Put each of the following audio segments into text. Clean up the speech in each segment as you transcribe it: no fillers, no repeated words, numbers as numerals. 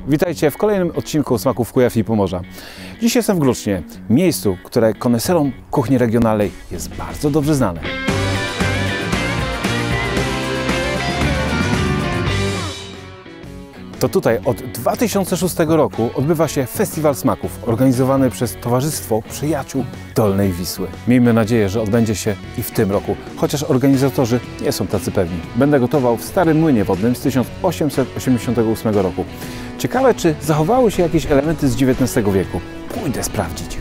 Witajcie w kolejnym odcinku Smaków Kujaw i Pomorza. Dziś jestem w Glucznie, miejscu, które koneserom kuchni regionalnej jest bardzo dobrze znane. To tutaj od 2006 roku odbywa się Festiwal Smaków, organizowany przez Towarzystwo Przyjaciół Dolnej Wisły. Miejmy nadzieję, że odbędzie się i w tym roku, chociaż organizatorzy nie są tacy pewni. Będę gotował w Starym Młynie Wodnym z 1888 roku. Ciekawe, czy zachowały się jakieś elementy z XIX wieku. Pójdę sprawdzić.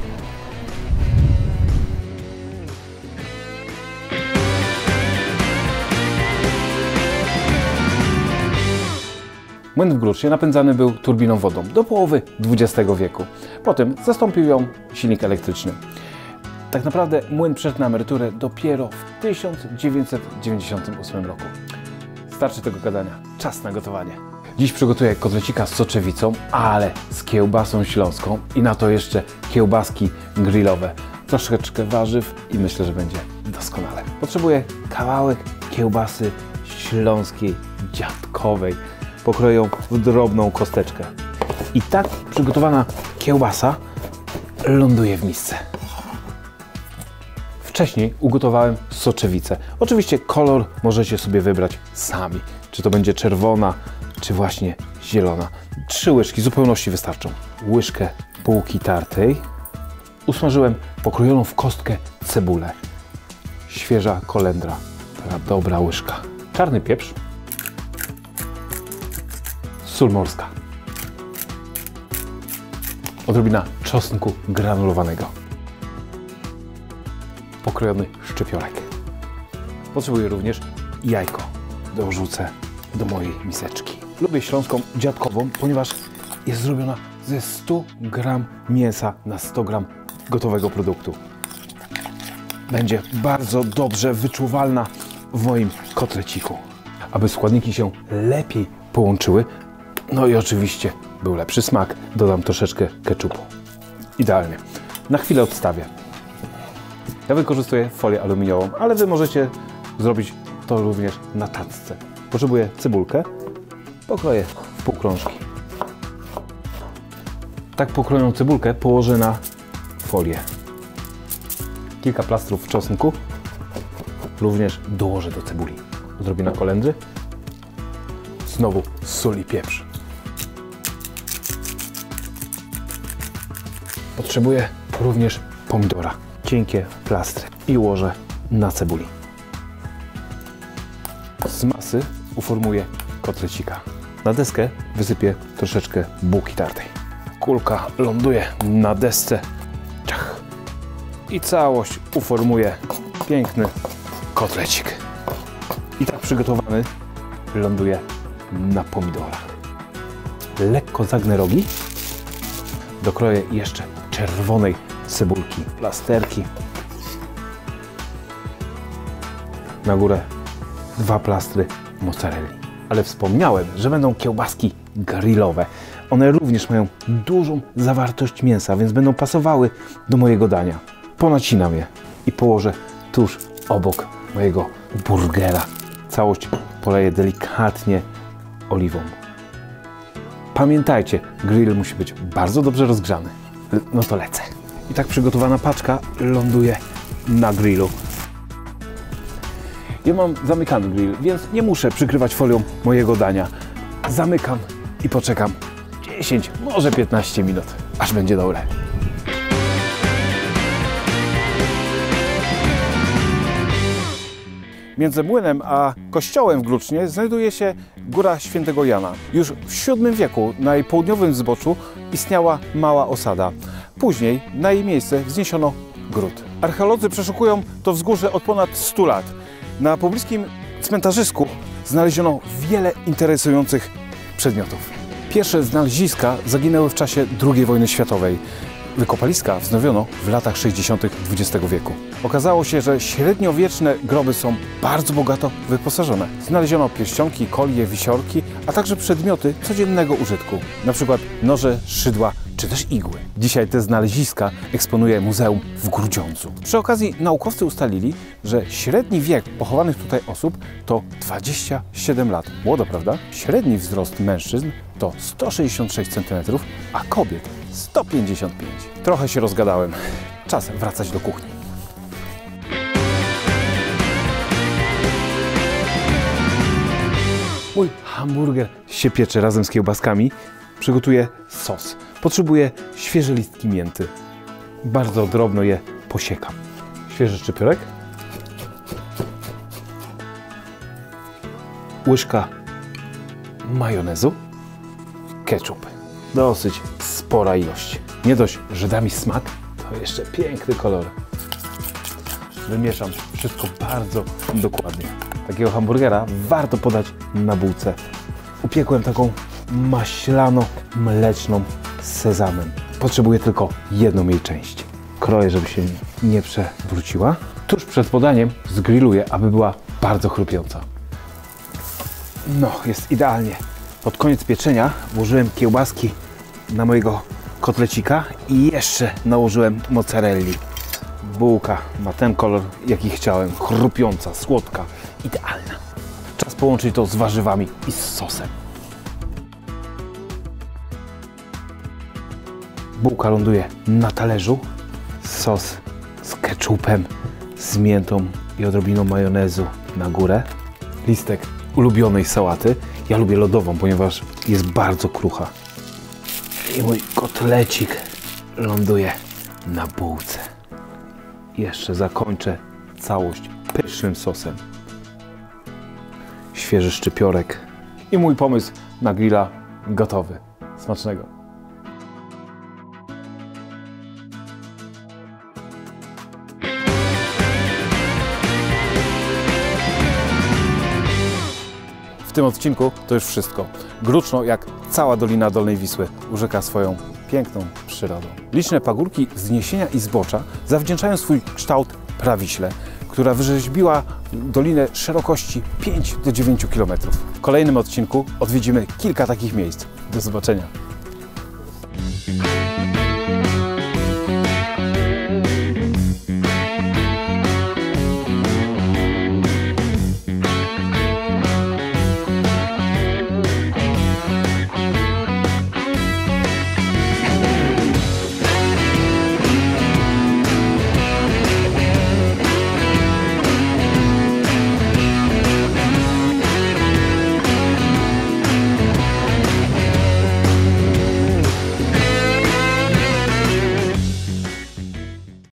Młyn w Glucznie napędzany był turbiną wodą do połowy XX wieku. Potem zastąpił ją silnik elektryczny. Tak naprawdę młyn przeszedł na emeryturę dopiero w 1998 roku. Starczy tego gadania. Czas na gotowanie. Dziś przygotuję kotlecika z soczewicą, ale z kiełbasą śląską i na to jeszcze kiełbaski grillowe. Troszeczkę warzyw i myślę, że będzie doskonale. Potrzebuję kawałek kiełbasy śląskiej, dziadkowej. Pokroję ją w drobną kosteczkę. I tak przygotowana kiełbasa ląduje w misce. Wcześniej ugotowałem soczewicę. Oczywiście kolor możecie sobie wybrać sami. Czy to będzie czerwona, czy właśnie zielona. 3 łyżki zupełności wystarczą. Łyżkę bułki tartej. Usmażyłem pokrojoną w kostkę cebulę. Świeża kolendra. Taka dobra łyżka. Czarny pieprz. Sól morska. Odrobina czosnku granulowanego. Pokrojony szczypiorek. Potrzebuję również jajko. Dorzucę do mojej miseczki. Lubię śląską dziadkową, ponieważ jest zrobiona ze 100 g mięsa na 100 g gotowego produktu. Będzie bardzo dobrze wyczuwalna w moim kotleciku. Aby składniki się lepiej połączyły, no i oczywiście był lepszy smak, dodam troszeczkę keczupu. Idealnie. Na chwilę odstawię. Ja wykorzystuję folię aluminiową, ale Wy możecie zrobić to również na tacce. Potrzebuję cebulkę, pokroję w półkrążki. Tak pokrojoną cebulkę położę na folię. Kilka plastrów czosnku również dołożę do cebuli. Odrobina kolendry. Znowu sól i pieprz. Potrzebuję również pomidora. Cienkie plastry i ułożę na cebuli. Z masy uformuję kotlecika. Na deskę wysypię troszeczkę bułki tartej. Kulka ląduje na desce. Ciach. I całość uformuje piękny kotlecik. I tak przygotowany ląduje na pomidorach. Lekko zagnę rogi. Dokroję jeszcze czerwonej cebulki, plasterki. Na górę 2 plastry mozzarelli. Ale wspomniałem, że będą kiełbaski grillowe. One również mają dużą zawartość mięsa, więc będą pasowały do mojego dania. Ponacinam je i położę tuż obok mojego burgera. Całość poleję delikatnie oliwą. Pamiętajcie, grill musi być bardzo dobrze rozgrzany. No to lecę. I tak przygotowana paczka ląduje na grillu. Ja mam zamykany grill, więc nie muszę przykrywać folią mojego dania. Zamykam i poczekam 10, może 15 minut, aż będzie dobre. Między młynem a kościołem w Glucznie znajduje się Góra Świętego Jana. Już w VII wieku na jej południowym zboczu istniała mała osada. Później na jej miejsce wzniesiono gród. Archeolodzy przeszukują to wzgórze od ponad 100 lat. Na pobliskim cmentarzysku znaleziono wiele interesujących przedmiotów. Pierwsze znaleziska zaginęły w czasie II wojny światowej. Wykopaliska wznowiono w latach 60. XX wieku. Okazało się, że średniowieczne groby są bardzo bogato wyposażone. Znaleziono pierścionki, kolie, wisiorki, a także przedmioty codziennego użytku, np. noże, szydła czy też igły. Dzisiaj te znaleziska eksponuje Muzeum w Grudziądzu. Przy okazji naukowcy ustalili, że średni wiek pochowanych tutaj osób to 27 lat. Młodo, prawda? Średni wzrost mężczyzn to 166 cm, a kobiet 155. Trochę się rozgadałem. Czas wracać do kuchni. Mój hamburger się piecze razem z kiełbaskami. Przygotuję sos. Potrzebuję świeże listki mięty. Bardzo drobno je posiekam. Świeży szczypiorek. Łyżka majonezu. Ketchup. Dosyć spora ilość. Nie dość, że da mi smak, to jeszcze piękny kolor. Wymieszam wszystko bardzo dokładnie. Takiego hamburgera warto podać na bułce. Upiekłem taką maślano-mleczną z sezamem. Potrzebuję tylko jedną jej część. Kroję, żeby się nie przewróciła. Tuż przed podaniem zgrilluję, aby była bardzo chrupiąca. No, jest idealnie. Pod koniec pieczenia włożyłem kiełbaski na mojego kotlecika i jeszcze nałożyłem mozzarelli. Bułka ma ten kolor, jaki chciałem. Chrupiąca, słodka, idealna. Czas połączyć to z warzywami i z sosem. Bułka ląduje na talerzu. Sos z ketchupem, z miętą i odrobiną majonezu na górę. Listek ulubionej sałaty. Ja lubię lodową, ponieważ jest bardzo krucha. I mój kotlecik ląduje na bułce. Jeszcze zakończę całość pysznym sosem. Świeży szczypiorek i mój pomysł na grilla gotowy. Smacznego! W tym odcinku to już wszystko. Gruczno, jak cała Dolina Dolnej Wisły, urzeka swoją piękną przyrodą. Liczne pagórki, wzniesienia i zbocza zawdzięczają swój kształt prawiśle, która wyrzeźbiła dolinę szerokości 5 do 9 km. W kolejnym odcinku odwiedzimy kilka takich miejsc. Do zobaczenia!